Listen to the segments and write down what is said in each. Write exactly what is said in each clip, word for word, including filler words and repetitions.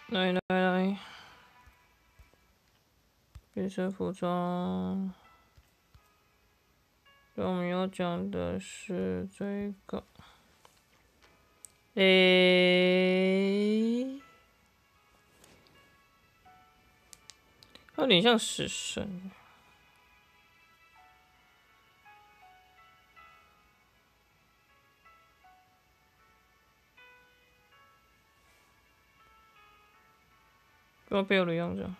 来来来，变身服装。对，我们要讲的是这个。诶、它有点像死神。跟我贝尔的样子。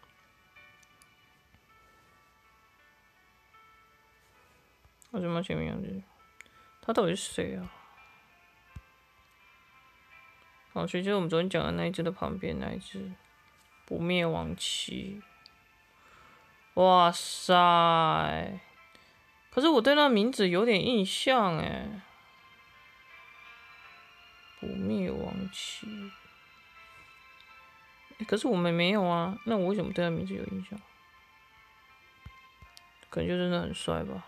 为什么前面样子？他到底是谁啊？好，其实我们昨天讲的那一只的旁边那一只，不灭亡期。哇塞！可是我对那名字有点印象哎。不灭亡期。可是我们没有啊，那我为什么对他名字有印象？可能就真的很帅吧。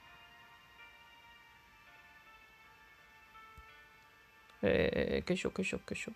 哎哎哎，继续继续继续。